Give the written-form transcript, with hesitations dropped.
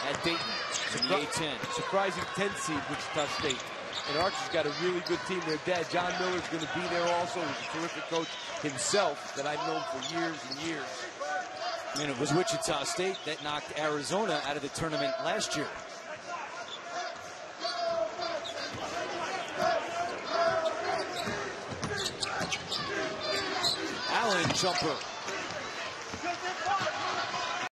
at Dayton in the A-10. Surprising 10th seed, Wichita State. And Archer's got a really good team. Their dad, John Miller, is going to be there also. He's a terrific coach himself that I've known for years and years. And it was Wichita State that knocked Arizona out of the tournament last year. Allen jumper.